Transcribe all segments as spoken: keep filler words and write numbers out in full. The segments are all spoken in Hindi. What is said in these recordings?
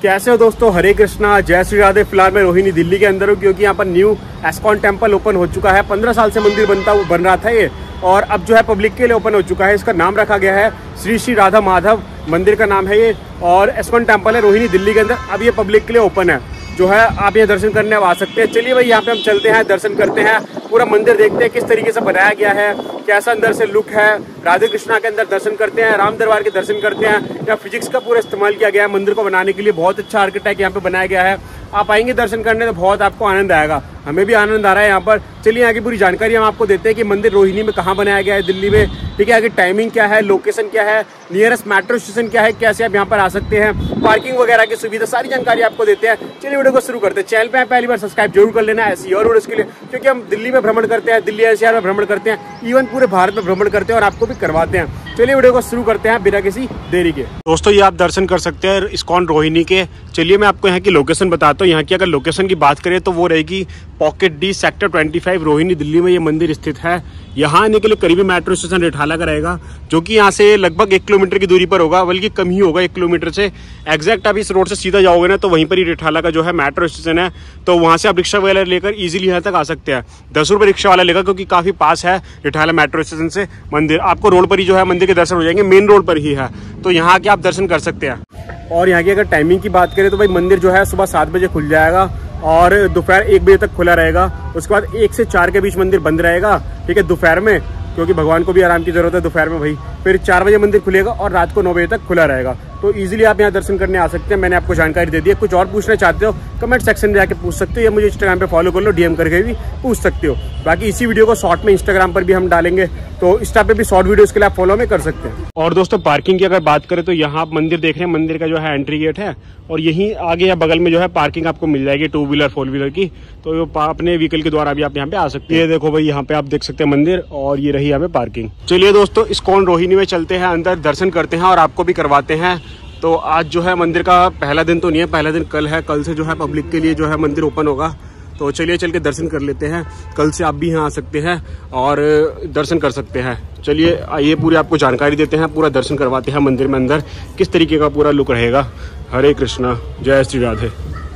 कैसे हो दोस्तों, हरे कृष्णा, जय श्री राधे। फिलहाल मैं रोहिणी दिल्ली के अंदर हूँ क्योंकि यहाँ पर न्यू एस्कॉन टेम्पल ओपन हो चुका है। पंद्रह साल से मंदिर बनता बन रहा था ये, और अब जो है पब्लिक के लिए ओपन हो चुका है। इसका नाम रखा गया है श्री श्री राधा माधव मंदिर का नाम है ये, और एस्कॉन टेम्पल है रोहिणी दिल्ली के अंदर। अब ये पब्लिक के लिए ओपन है, जो है आप ये दर्शन करने आ सकते हैं। चलिए भाई यहाँ पे हम चलते हैं, दर्शन करते हैं, पूरा मंदिर देखते हैं किस तरीके से बनाया गया है, कैसा अंदर से लुक है। राधे कृष्णा के अंदर दर्शन करते हैं, राम दरबार के दर्शन करते हैं। यहाँ फिजिक्स का पूरा इस्तेमाल किया गया है मंदिर को बनाने के लिए। बहुत अच्छा आर्किटेक्ट यहाँ पे बनाया गया है। आप आएंगे दर्शन करने तो बहुत आपको आनंद आएगा, हमें भी आनंद आ रहा है यहाँ पर। चलिए यहाँ की पूरी जानकारी हम आपको देते हैं कि मंदिर रोहिणी में कहाँ बनाया गया है दिल्ली में, ठीक है। आगे टाइमिंग क्या है, लोकेशन क्या है, नियरेस्ट मेट्रो स्टेशन क्या है, कैसे आप यहाँ पर आ सकते हैं, पार्किंग वगैरह की सुविधा, सारी जानकारी आपको देते हैं। चलिए वीडियो को शुरू करते हैं। चैनल पे पहली बार सब्सक्राइब जरूर कर लेना ऐसी और वीडियोस के लिए, क्योंकि हम दिल्ली में भ्रमण करते हैं, दिल्ली एनसीआर में भ्रमण करते हैं, इवन पूरे भारत में भ्रमण करते हैं और आपको भी करवाते हैं। चलिए वीडियो को शुरू करते हैं बिना किसी देरी के। दोस्तों ये आप दर्शन कर सकते हैं इस्कॉन रोहिणी के। चलिए मैं आपको यहाँ की लोकेशन बताता हूँ। यहाँ की अगर लोकेशन की बात करें तो वो रहेगी पॉकेट डी सेक्टर पच्चीस रोहिणी दिल्ली में ये मंदिर स्थित है। यहाँ आने के लिए करीबी मेट्रो स्टेशन रिठाला का रहेगा, जो कि यहाँ से लगभग एक किलोमीटर की दूरी पर होगा, बल्कि कम ही होगा एक किलोमीटर से। एग्जैक्ट आप इस रोड से सीधा जाओगे ना तो वहीं पर ही रिठाला का जो है मेट्रो स्टेशन है, तो वहाँ से आप रिक्शा वगैरह लेकर इजीली यहाँ तक आ सकते हैं। दस रुपये रिक्शा वाला लेगा, क्योंकि काफ़ी पास है रिठाला मेट्रो स्टेशन से मंदिर। आपको रोड पर ही जो है मंदिर के दर्शन हो जाएंगे, मेन रोड पर ही है, तो यहाँ आके आप दर्शन कर सकते हैं। और यहाँ की अगर टाइमिंग की बात करें तो भाई मंदिर जो है सुबह सात बजे खुल जाएगा और दोपहर एक बजे तक खुला रहेगा। उसके बाद एक से चार के बीच मंदिर बंद रहेगा, ठीक है, दोपहर में, क्योंकि भगवान को भी आराम की जरूरत है दोपहर में भाई। फिर चार बजे मंदिर खुलेगा और रात को नौ बजे तक खुला रहेगा। तो इजीली आप यहाँ दर्शन करने आ सकते हैं। मैंने आपको जानकारी दे दी है। कुछ और पूछना चाहते हो कमेंट सेक्शन में जाके पूछ सकते हो, या मुझे इंस्टाग्राम पे फॉलो कर लो, डीएम करके भी पूछ सकते हो। बाकी इसी वीडियो को शॉर्ट में इंस्टाग्राम पर भी हम डालेंगे, तो इंस्टा पे भी शॉर्ट वीडियोस के लिए आप फॉलो में कर सकते हैं। और दोस्तों पार्किंग की अगर बात करें तो यहाँ आप मंदिर देख रहे हैं, मंदिर का जो है एंट्री गेट है, और यहीं आगे या बगल में जो है पार्किंग आपको मिल जाएगी टू व्हीलर फोर व्हीलर की। तो अपने व्हीकल के द्वारा भी आप यहाँ पे आ सकते हैं। ये देखो भाई यहाँ पे आप देख सकते हैं मंदिर, और ये रही यहाँ पे पार्किंग। चलिए दोस्तों इस्कॉन रोहिणी में चलते हैं, अंदर दर्शन करते हैं और आपको भी करवाते हैं। तो आज जो है मंदिर का पहला दिन तो नहीं है, पहला दिन कल है। कल से जो है पब्लिक के लिए जो है मंदिर ओपन होगा, तो चलिए चल के दर्शन कर लेते हैं। कल से आप भी यहाँ आ सकते हैं और दर्शन कर सकते हैं। चलिए ये पूरी आपको जानकारी देते हैं, पूरा दर्शन करवाते हैं मंदिर में अंदर किस तरीके का पूरा लुक रहेगा। हरे कृष्णा, जय श्री राधे।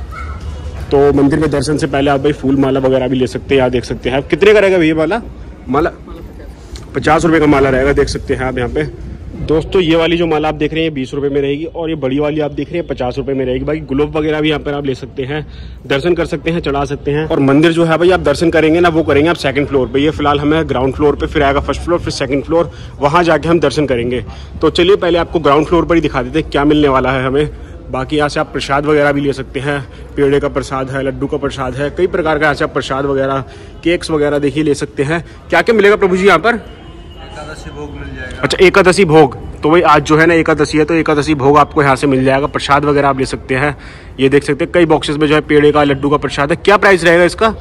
तो मंदिर में दर्शन से पहले आप भाई फूल माला वगैरह भी ले सकते हैं। यहाँ देख सकते हैं आप कितने का रहेगा भैया माला? माला पचास रुपये का माला रहेगा, देख सकते हैं आप यहाँ पे। दोस्तों ये वाली जो माला आप देख रहे हैं बीस रुपए में रहेगी, और ये बड़ी वाली आप देख रहे हैं पचास रुपए में रहेगी। बाकी ग्लोब वगैरह भी यहाँ पर आप ले सकते हैं, दर्शन कर सकते हैं, चढ़ा सकते हैं। और मंदिर जो है भाई आप दर्शन करेंगे ना, वो करेंगे आप सेकंड फ्लोर पे। ये फिलहाल हमें ग्राउंड फ्लोर पे, फिर आएगा फर्स्ट फ्लोर, फिर सेकंड फ्लोर, वहाँ जाके हम दर्शन करेंगे। तो चलिए पहले आपको ग्राउंड फ्लोर पर ही दिखा देते हैं क्या मिलने वाला है हमें। बाकी यहाँ से आप प्रसाद वगैरह भी ले सकते हैं। पेड़े का प्रसाद है, लड्डू का प्रसाद है, कई प्रकार का यहाँ से आप प्रसाद वगैरह, केक्स वगैरह देखिए ले सकते हैं। क्या क्या मिलेगा प्रभु जी यहाँ पर? एकादशी भोग मिल जाएगा। अच्छा एकादशी भोग, तो भाई आज जो है ना एकादशी है, तो एकादशी भोग आपको यहाँ से मिल जाएगा। प्रसाद वगैरह आप ले सकते हैं। ये देख सकते हैं कई बॉक्सेस में जो है पेड़े का, लड्डू का प्रसाद है। क्या प्राइस रहेगा इसका?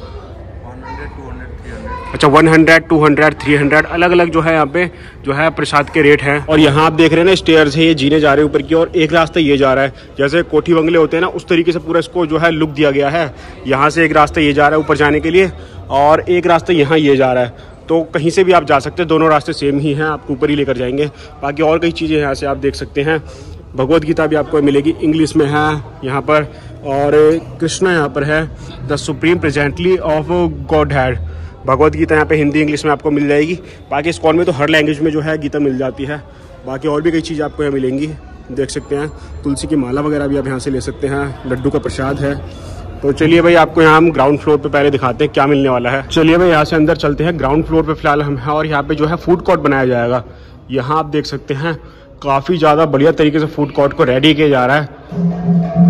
अच्छा one hundred, two hundred, three hundred, अलग अलग जो है यहाँ पे जो है प्रसाद के रेट हैं। और यहाँ आप देख रहे हैं ना स्टेयर्स है, ये जीने जा रहे हैं ऊपर की, और एक रास्ता ये जा रहा है, जैसे कोठी बंगले होते हैं ना उस तरीके से पूरा इसको जो है लुक दिया गया है। यहाँ से एक रास्ता ये जा रहा है ऊपर जाने के लिए, और एक रास्ता यहाँ ये जा रहा है। तो कहीं से भी आप जा सकते हैं, दोनों रास्ते सेम ही हैं, आपको ऊपर ही लेकर जाएंगे। बाकी और कई चीज़ें यहाँ से आप देख सकते हैं। भगवद गीता भी आपको मिलेगी, इंग्लिश में है यहाँ पर, और कृष्णा यहाँ पर है, the supreme presently of Godhead. Bhagavad Gita यहाँ पे हिंदी इंग्लिश में आपको मिल जाएगी। बाकी इस्कॉन में तो हर लैंग्वेज में जो है गीता मिल जाती है। बाकी और भी कई चीज़ें आपको यहाँ मिलेंगी, देख सकते हैं। तुलसी की माला वगैरह भी आप यहाँ से ले सकते हैं, लड्डू का प्रसाद है। तो चलिए भाई आपको यहाँ हम ग्राउंड फ्लोर पे पहले दिखाते हैं क्या मिलने वाला है। चलिए भाई यहाँ से अंदर चलते हैं। ग्राउंड फ्लोर पे फिलहाल हम हैं, और यहाँ पे जो है फूड कोर्ट बनाया जाएगा। यहाँ आप देख सकते हैं काफ़ी ज़्यादा बढ़िया तरीके से फूड कोर्ट को रेडी किया जा रहा है।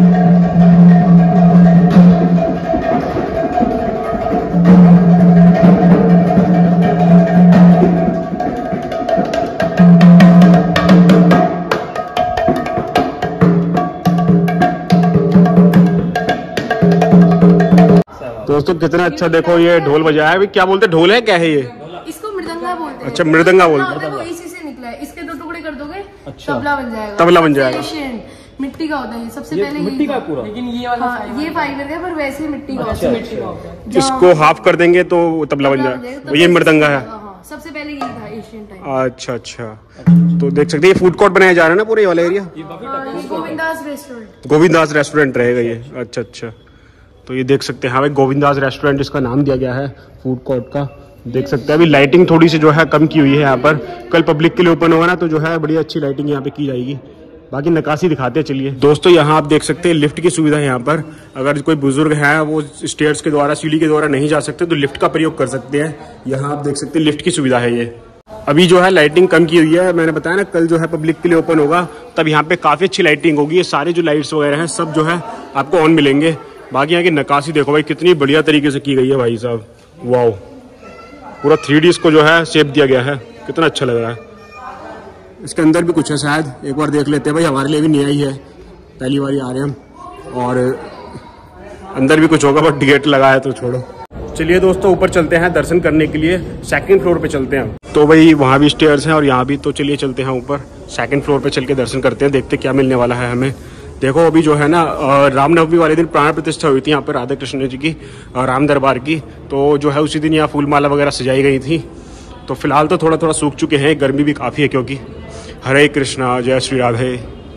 दोस्तों कितना अच्छा देखो ये ढोल बजाया है। क्या बोलते हैं, ढोल है क्या है ये? इसको मृदंगा बोलते हैं। अच्छा मृदंगा बोलते हैं। वो इसी से निकला है। इसके दो टुकड़े कर दोगे, अच्छा तबला बन जाएगा। तबला बन जाएगा। मिट्टी का होता है सबसे ये पहले, मिट्टी का पूरा। लेकिन ये वाला हाँ, ये फाइबर का, पर वैसे मिट्टी का अच्छा, मिट्टी का होता है। इसको हाफ कर देंगे तो तबला बन जाएगा। ये मृदंगा है। सबसे पहले यही था एशियन टाइम। अच्छा अच्छा, तो देख सकते हैं ये फूड कोर्ट बनाया जा रहा है ना पूरे वाला area. Govinda's restaurant, Govinda's restaurant रहेगा ये। अच्छा अच्छा, तो ये देख सकते हैं हाँ भाई गोविंदास रेस्टोरेंट इसका नाम दिया गया है फूड कोर्ट का। देख सकते हैं अभी लाइटिंग थोड़ी सी जो है कम की हुई है यहाँ पर, कल पब्लिक के लिए ओपन होगा ना तो जो है बड़ी अच्छी लाइटिंग यहाँ पे की जाएगी। बाकी नकाशी दिखाते हैं चलिए। दोस्तों यहाँ आप देख सकते हैं लिफ्ट की सुविधा है यहाँ पर, अगर कोई बुजुर्ग है वो स्टेयर्स के द्वारा सीढ़ी के द्वारा नहीं जा सकते तो लिफ्ट का प्रयोग कर सकते हैं। यहाँ आप देख सकते हैं लिफ्ट की सुविधा है ये। अभी जो है लाइटिंग कम की हुई है, मैंने बताया ना कल जो है पब्लिक के लिए ओपन होगा तब यहाँ पे काफी अच्छी लाइटिंग होगी। ये सारे जो लाइट्स वगैरह हैं सब जो है आपको ऑन मिलेंगे। बाकी यहाँ की नकाशी देखो भाई कितनी बढ़िया तरीके से की गई है भाई साहब, वाओ, पूरा थ्री डी इसको जो है शेप दिया गया है, कितना अच्छा लग रहा है। इसके अंदर भी कुछ है शायद, एक बार देख लेते हैं भाई, हमारे लिए भी नया ही है, पहली बार आ रहे हैं हम। और अंदर भी कुछ होगा बट गेट लगा है तो छोड़ो। चलिए दोस्तों ऊपर चलते हैं दर्शन करने के लिए, सेकंड फ्लोर पे चलते हैं। तो भाई वहाँ भी स्टेयर्स हैं और यहाँ भी, तो चलिए चलते हैं ऊपर सेकंड फ्लोर पे चल के दर्शन करते हैं, देखते क्या मिलने वाला है हमें। देखो अभी जो है ना रामनवमी वाले दिन प्राण प्रतिष्ठा हुई थी यहाँ पर राधा कृष्ण जी की, राम दरबार की, तो जो है उसी दिन यहाँ फूल माला वगैरह सजाई गई थी। तो फिलहाल तो थोड़ा थोड़ा सूख चुके हैं, गर्मी भी काफ़ी है क्योंकि। हरे कृष्णा, जय श्री राधे।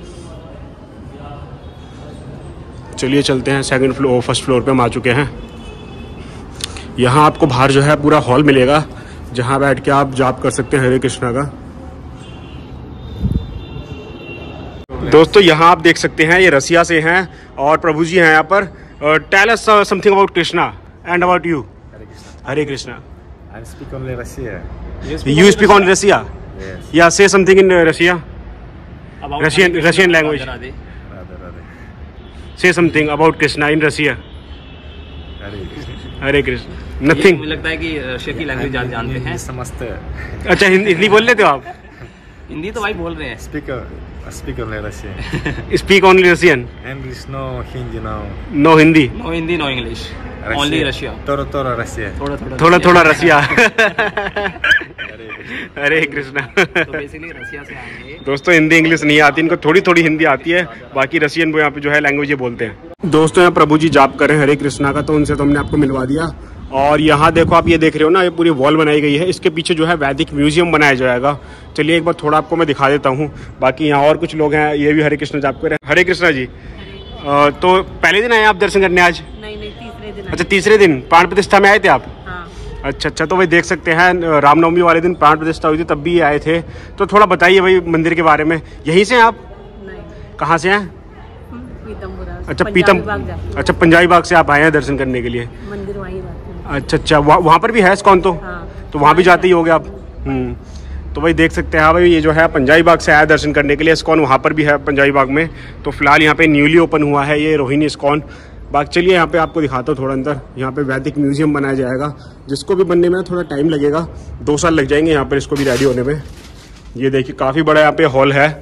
चलिए चलते हैं सेकंड फ्लोर, फर्स्ट फ्लोर पे हम आ चुके हैं। यहाँ आपको बाहर जो है पूरा हॉल मिलेगा जहाँ बैठ के आप जाप कर सकते हैं हरे कृष्णा का। दोस्तों यहाँ आप देख सकते हैं ये रसिया से हैं और प्रभु जी हैं यहाँ पर। Tell us something about Krishna and about you. Hare Krishna. I speak only Russia. You speak on Russia? Yes. Yeah, say something in uh, Russia. About Russian Krishna, Russian language. Radhe Radhe Radhe. Say something about Krishna in Russia. Hare Krishna. Hare Krishna. Radhe। Nothing. मुझे लगता है कि रशिया की लैंग्वेज आप जानते हैं। समझते हैं। अच्छा हिंदी हिंदी बोल लेते हो आप? हिंदी तो भाई बोल रहे हैं। Speak speak only Russian. Speak only Russian. English no, Hindi no. No Hindi. No Hindi no English, only Russia. थोड़ा थोड़ा Russia. थोड़ा थोड़ा थोड़ा थोड़ा रसिया। हरे कृष्णा। तो बेसिकली रशिया से आए हैं। दोस्तों हिंदी इंग्लिश नहीं आती इनको, थोड़ी थोड़ी हिंदी आती है, बाकी रशियन वो यहाँ पे जो है लैंग्वेज ये बोलते हैं। दोस्तों यहाँ प्रभु जी जाप कर रहे हैं हरे कृष्णा का, तो उनसे तो हमने आपको मिलवा दिया। और यहाँ देखो आप ये देख रहे हो ना, ये पूरी वॉल बनाई गई है, इसके पीछे जो है वैदिक म्यूजियम बनाया जाएगा। चलिए एक बार थोड़ा आपको मैं दिखा देता हूँ। बाकी यहाँ और कुछ लोग हैं, ये भी हरे कृष्णा जाप कर रहे हैं। हरे कृष्णा जी, आ, तो पहले दिन आए आप दर्शन करने आज? नहीं नहीं तीसरे दिन। अच्छा तीसरे दिन प्राण प्रतिष्ठा में आए थे आप? हाँ। अच्छा अच्छा, तो भाई देख सकते हैं रामनवमी वाले दिन प्राण प्रतिष्ठा हुई थी तब भी आए थे। तो थोड़ा बताइए भाई मंदिर के बारे में। यहीं से आप? नहीं, कहाँ से हैं? पीतमपुरा। अच्छा पीतम, अच्छा पंजाबी बाग से आप आए हैं दर्शन करने के लिए? मंदिर वहीं रहते हैं। अच्छा अच्छा, वहाँ वहाँ पर भी है इस्कॉन तो? हाँ। तो वहाँ भी जाते ही होगे आप? हम्म, तो भाई देख सकते हैं हाँ भाई ये जो है पंजाबी बाग से आया दर्शन करने के लिए, इस्कॉन वहाँ पर भी है पंजाबी बाग में। तो फिलहाल यहाँ पे न्यूली ओपन हुआ है ये रोहिणी इस्कॉन बाग। चलिए यहाँ पे आपको दिखाता हूँ थोड़ा अंदर। यहाँ पे वैदिक म्यूजियम बनाया जाएगा, जिसको भी बनने में थोड़ा टाइम लगेगा, दो साल लग जाएंगे यहाँ पर इसको भी रेडी होने में। ये देखिए काफ़ी बड़ा यहाँ पे हॉल है।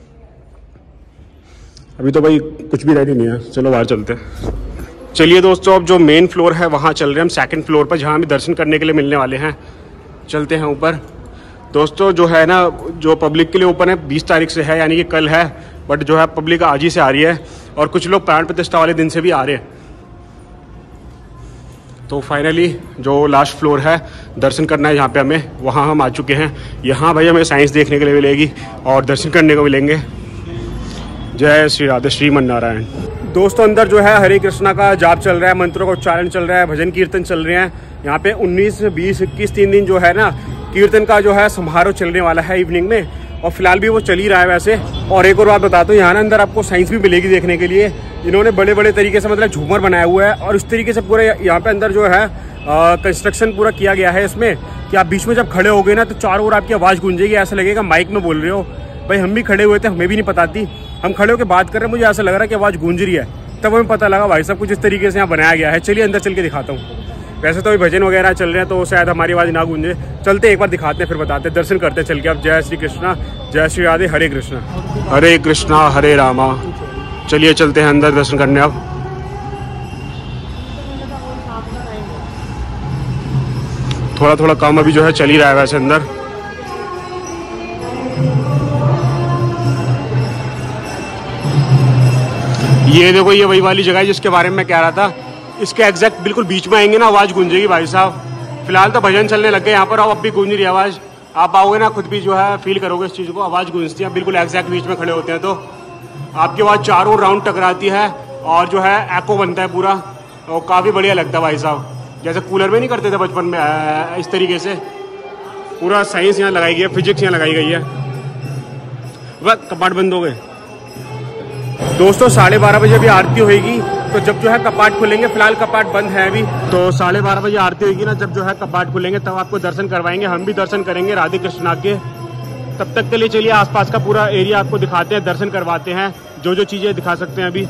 अभी तो भाई कुछ भी रेडी नहीं है, चलो बाहर चलते हैं। चलिए दोस्तों अब जो मेन फ्लोर है वहाँ चल रहे हैं हम, सेकंड फ्लोर पर, जहाँ हमें दर्शन करने के लिए मिलने वाले हैं। चलते हैं ऊपर। दोस्तों जो है ना, जो पब्लिक के लिए ओपन है बीस तारीख से है, यानी कि कल है, बट जो है पब्लिक आज ही से आ रही है और कुछ लोग प्राण प्रतिष्ठा वाले दिन से भी आ रहे हैं। तो फाइनली जो लास्ट फ्लोर है दर्शन करना है यहाँ पे हमें, वहाँ हम आ चुके हैं। यहाँ भाई हमें साइंस देखने के लिए मिलेगी और दर्शन करने को मिलेंगे। जय श्री राधे, श्रीमन नारायण। दोस्तों अंदर जो है हरे कृष्णा का जाप चल रहा है, मंत्रों का उच्चारण चल रहा है, भजन कीर्तन चल रहे हैं। यहाँ पे उन्नीस बीस इक्कीस तीन दिन जो है ना कीर्तन का जो है समारोह चलने वाला है इवनिंग में, और फिलहाल भी वो चल ही रहा है वैसे। और एक और बात बता दो, यहाँ ना अंदर आपको साइंस भी मिलेगी देखने के लिए। इन्होंने बड़े बड़े तरीके से मतलब झूमर बनाया हुआ है और इस तरीके से पूरे यहाँ पे अंदर जो है कंस्ट्रक्शन पूरा किया गया है इसमें, कि आप बीच में जब खड़े हो गए ना तो चारों ओर आपकी आवाज़ गूंजेगी, ऐसा लगेगा माइक में बोल रहे हो। भाई हम भी खड़े हुए थे, हमें भी नहीं पता थी, हम खड़े होकर बात कर रहे हैं, मुझे ऐसा लग रहा है कि आवाज़ गूंज रही है, तब हमें पता लगा भाई सब कुछ इस तरीके से यहाँ बनाया गया है। चलिए अंदर चल के दिखाता हूँ। वैसे तो अभी भजन वगैरह चल रहे हैं तो शायद हमारी आवाज़ ना गूंजे, चलते एक बार दिखाते हैं फिर बताते हैं, दर्शन करते हैं चल के। अब जय श्री कृष्णा, जय श्री राधे, हरे कृष्णा। हरे कृष्णा हरे रामा। चलिए चलते हैं अंदर दर्शन करने। अब थोड़ा थोड़ा काम अभी जो है चल ही रहा है वैसे अंदर। ये देखो ये वही वाली जगह है जिसके बारे में मैं कह रहा था, इसके एग्जैक्ट बिल्कुल बीच में आएंगे ना आवाज़ गूंजेगी भाई साहब। फिलहाल तो भजन चलने लग गए यहाँ पर, अब भी गूंज रही आवाज़, आप आओगे ना खुद भी जो है फील करोगे इस चीज़ को, आवाज़ गूंजती है, बिल्कुल एग्जैक्ट बीच में खड़े होते हैं तो आपकी आवाज़ चारों राउंड टकराती है और जो है एको बनता है पूरा, और काफ़ी बढ़िया लगता है भाई साहब। जैसे कूलर में नहीं करते थे बचपन में, इस तरीके से पूरा साइंस यहाँ लगाई गई है, फिजिक्स यहाँ लगाई गई है। वह कपाट बंद हो गए दोस्तों, साढ़े बारह बजे अभी आरती होगी, तो जब जो है कपाट खुलेंगे, फिलहाल कपाट बंद है अभी, तो साढ़े बारह बजे आरती होगी ना, जब जो है कपाट खुलेंगे तब आपको दर्शन करवाएंगे, हम भी दर्शन करेंगे राधे कृष्णा के। तब तक के लिए चलिए आसपास का पूरा एरिया आपको दिखाते हैं, दर्शन करवाते हैं, जो जो चीज़ें दिखा सकते हैं अभी।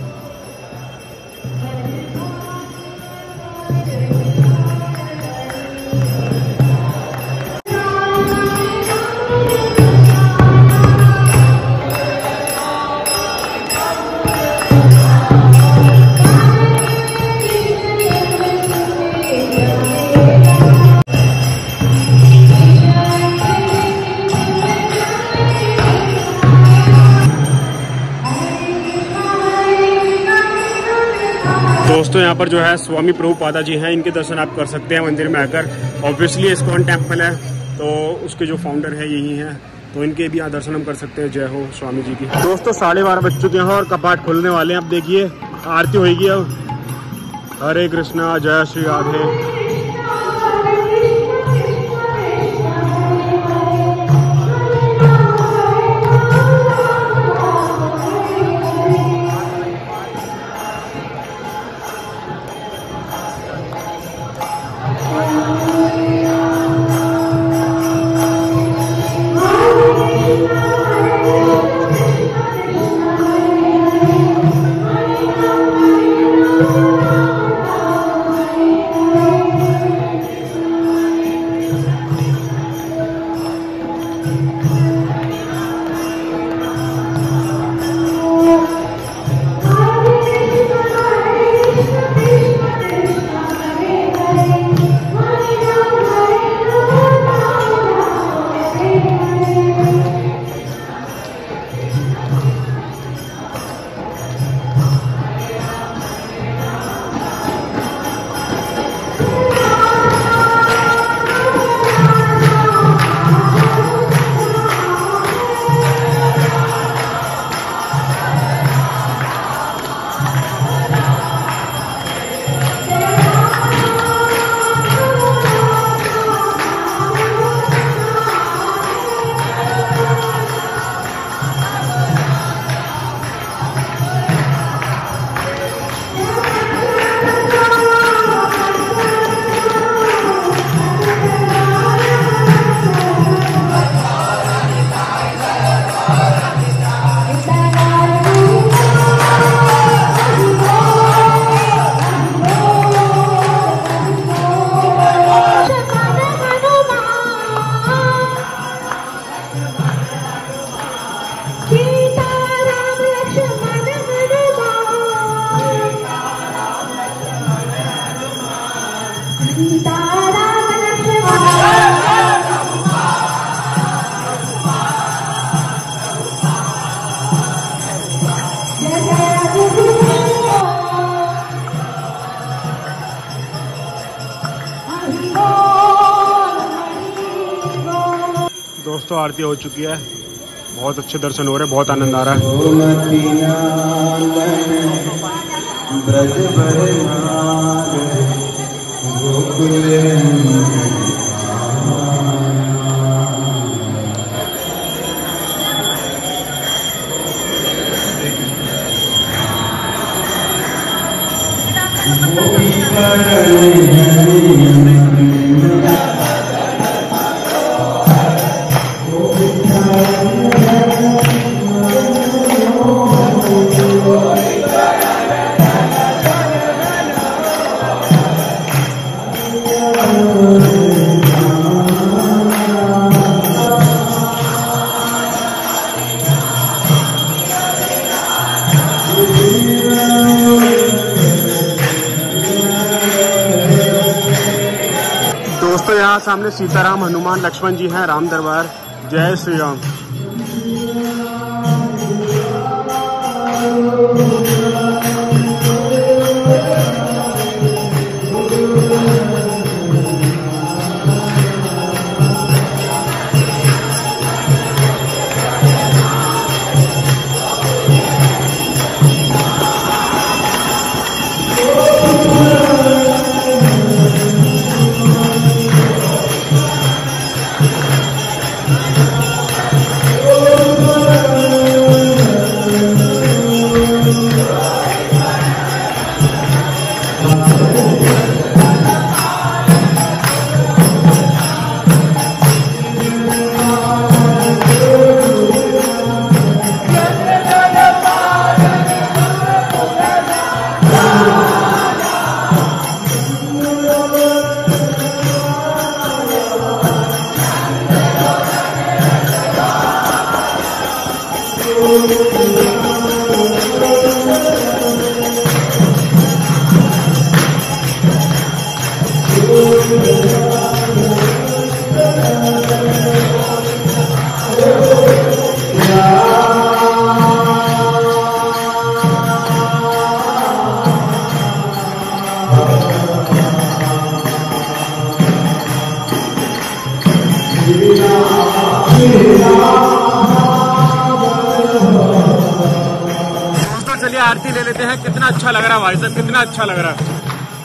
दोस्तों यहाँ पर जो है स्वामी प्रभुपादा जी हैं, इनके दर्शन आप कर सकते हैं मंदिर में आकर। ऑब्वियसली इस्कॉन टेम्पल है तो उसके जो फाउंडर है यही हैं, तो इनके भी यहाँ दर्शन हम कर सकते हैं। जय हो स्वामी जी की। दोस्तों साढ़े बारह बज चुके हैं और कपाट खुलने वाले हैं। अब देखिए आरती होगी अब। हरे कृष्णा, जय श्री राधे। दोस्तों आरती हो चुकी है, बहुत अच्छे दर्शन हो रहे हैं, बहुत आनंद आ रहा है। दोस्तों यहाँ सामने सीताराम, हनुमान, लक्ष्मण जी हैं, राम दरबार। जय श्री राम। चलिए आरती ले लेते हैं। कितना अच्छा लग रहा है भाई साहब, कितना अच्छा लग रहा है।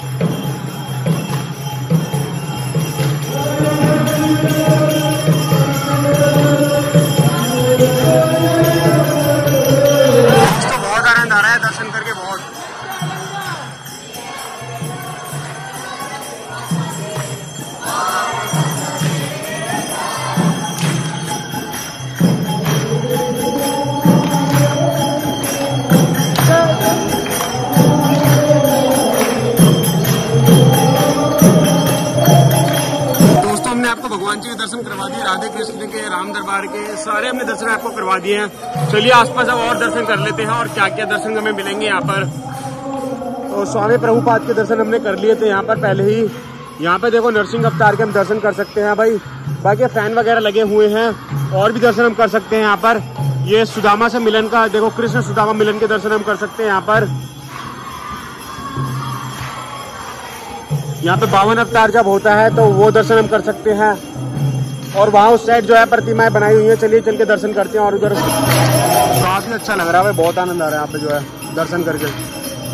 तो बहुत आनंद आ रहा है दर्शन करके, बहुत। आपको भगवान जी के दर्शन करवा दिए, राधे कृष्ण के, राम दरबार के, सारे हमने दर्शन आपको करवा दिए हैं। चलिए आसपास अब और दर्शन कर लेते हैं और क्या क्या दर्शन हमें मिलेंगे यहाँ पर। तो स्वामी प्रभुपाद के दर्शन हमने कर लिए थे यहाँ पर पहले ही। यहाँ पे देखो नरसिंह अवतार के हम दर्शन कर सकते हैं भाई। बाकी फैन वगैरह लगे हुए हैं और भी दर्शन हम कर सकते हैं यहाँ पर। ये सुदामा से मिलन का देखो, कृष्ण सुदामा मिलन के दर्शन हम कर सकते हैं यहाँ पर। यहाँ पे बावन अवतार जब होता है तो वो दर्शन हम कर सकते हैं। और वहाँ उस साइड जो है प्रतिमाएं बनाई हुई है, चलिए चल के दर्शन करते हैं। और उधर काफी अच्छा लग रहा है, बहुत आनंद आ रहा है यहाँ पे जो है दर्शन करके।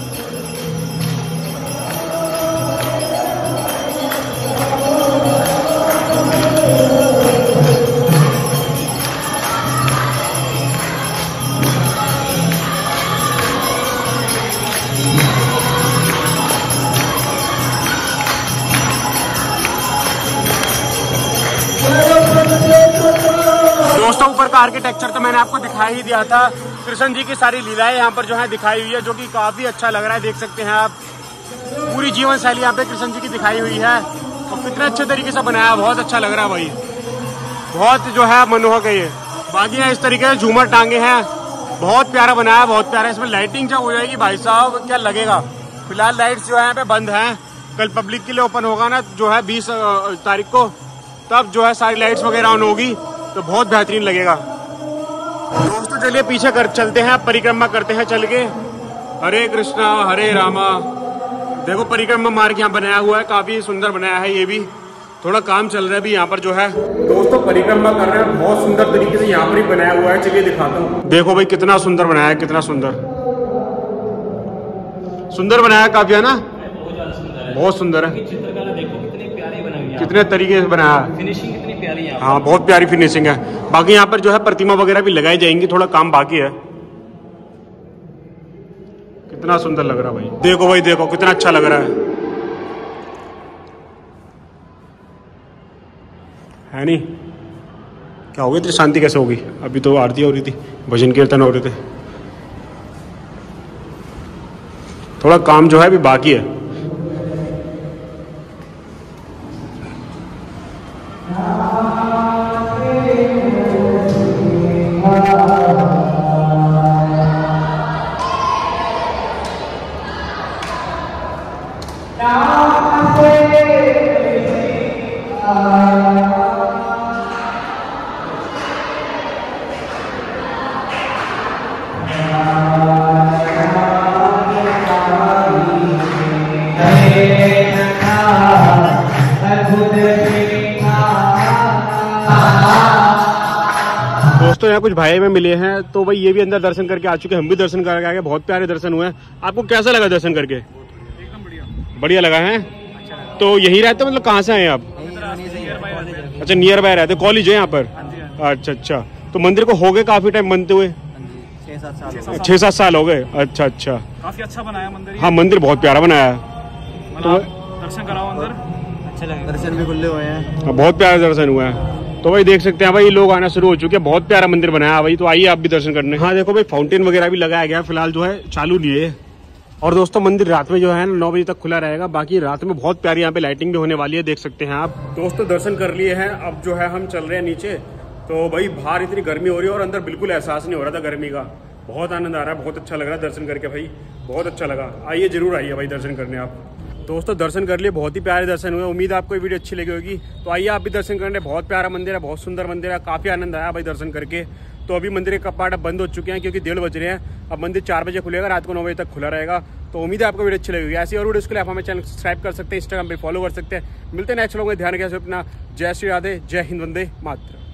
दोस्तों ऊपर का आर्किटेक्चर तो मैंने आपको दिखाई ही दिया था। कृष्ण जी की सारी लीलाएं यहाँ पर जो है दिखाई हुई है, जो कि काफी अच्छा लग रहा है। देख सकते हैं आप पूरी जीवन शैली यहाँ पे कृष्ण जी की दिखाई हुई है और कितने अच्छे तरीके से बनाया, बहुत अच्छा लग रहा है भाई, बहुत जो है मनोहक है ये। बाकी यहाँ इस तरीके से झूमर टांगे हैं, बहुत प्यारा बनाया, बहुत प्यारा। इसमें लाइटिंग जब हो जाएगी भाई साहब क्या लगेगा। फिलहाल लाइट्स जो है यहाँ पे बंद हैं, कल पब्लिक के लिए ओपन होगा ना जो है बीस तारीख को, तब जो है सारी लाइट्स वगैरह ऑन होगी तो बहुत बेहतरीन लगेगा। दोस्तों चलिए पीछे कर चलते हैं, परिक्रमा करते हैं चल के। हरे कृष्णा हरे रामा। देखो परिक्रमा मार्ग यहाँ बनाया हुआ है, काफी सुंदर बनाया है। ये भी थोड़ा काम चल रहा है अभी यहाँ पर जो है। दोस्तों परिक्रमा कर रहे हैं, बहुत सुंदर तरीके से यहाँ पर ही बनाया हुआ है। चलिए दिखाता हूँ। देखो भाई कितना सुंदर बनाया है, कितना सुंदर सुंदर बनाया है काफी, है ना, बहुत सुंदर है। कितने तरीके से बनाया है, फिनिशिंग कितनी प्यारी है। हाँ बहुत प्यारी फिनिशिंग है। बाकी यहाँ पर जो है प्रतिमा वगैरह भी लगाई जाएंगी, थोड़ा काम बाकी है। कितना सुंदर लग रहा है भाई, देखो भाई देखो कितना अच्छा लग रहा है, है नहीं? क्या हो गई इतनी शांति कैसे होगी? अभी तो आरती हो रही थी, भजन कीर्तन हो रहे थे, थोड़ा काम जो है अभी बाकी है। दोस्तों यहाँ कुछ भाई में मिले हैं तो भाई ये भी अंदर दर्शन करके आ चुके हैं, हम भी दर्शन करके आ गए, बहुत प्यारे दर्शन हुए हैं। आपको कैसा लगा दर्शन करके? एकदम बढ़िया बढ़िया लगा है। तो यही रहते मतलब कहाँ से आए आप? अच्छा नियर बाय रहते, कॉलेज है यहाँ पर? अच्छा अच्छा। तो मंदिर को हो गए काफी टाइम बनते हुए? छह सात साल हो गए। अच्छा अच्छा, काफी अच्छा बनाया मंदिर। हाँ मंदिर बहुत प्यारा बनाया है। तो दर्शन कराओ अंदर, अच्छे लगे, दर्शन भी खुले हुए हैं। हाँ बहुत प्यारे दर्शन हुआ है। तो भाई देख सकते हैं भाई लोग आना शुरू हो चुके हैं, बहुत प्यारा मंदिर बनाया है भाई। तो आइए आप भी दर्शन करने। हाँ देखो भाई फाउंटेन वगैरह भी लगाया गया, फिलहाल जो है चालू नहीं है। और दोस्तों मंदिर रात में जो है नौ बजे तक खुला रहेगा। बाकी रात में बहुत प्यारी यहाँ पे लाइटिंग भी होने वाली है, देख सकते हैं आप। दोस्तों दर्शन कर लिए हैं, अब जो है हम चल रहे हैं नीचे। तो भाई बाहर इतनी गर्मी हो रही है और अंदर बिल्कुल एहसास नहीं हो रहा था गर्मी का। बहुत आनंद आ रहा है, बहुत अच्छा लग रहा है दर्शन करके भाई, बहुत अच्छा लगा। आइए जरूर आइए भाई दर्शन करने आप। दोस्तों दर्शन कर लिए, बहुत ही प्यारे दर्शन हुए। उम्मीद है आपको ये वीडियो अच्छी लगी होगी। तो आइए आप भी दर्शन करने, बहुत प्यारा मंदिर है, बहुत सुंदर मंदिर है, काफी आनंद आया भाई दर्शन करके। तो अभी मंदिर के कपाट अब बंद हो चुके हैं क्योंकि डेढ़ बज रहे हैं। अब मंदिर चार बजे खुलेगा, रात को नौ बजे तक खुला रहेगा। तो उम्मीद है आपको वीडियो अच्छी लगेगी। ऐसी और वीडियो के लिए आप हमें चैनल सब्सक्राइब कर सकते हैं, इंस्टाग्राम पे फॉलो कर सकते हैं। मिलते हैं नेक्स्ट लोगों में, ध्यान रखिए अपना। जय श्री राधे, जय हिंद, वंदे मातरम।